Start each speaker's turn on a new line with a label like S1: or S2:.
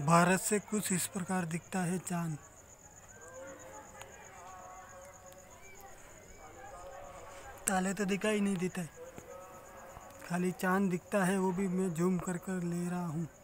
S1: भारत से कुछ इस प्रकार दिखता है चांद। ताले तो दिखाई नहीं देता है, खाली चांद दिखता है, वो भी मैं जूम कर कर ले रहा हूँ।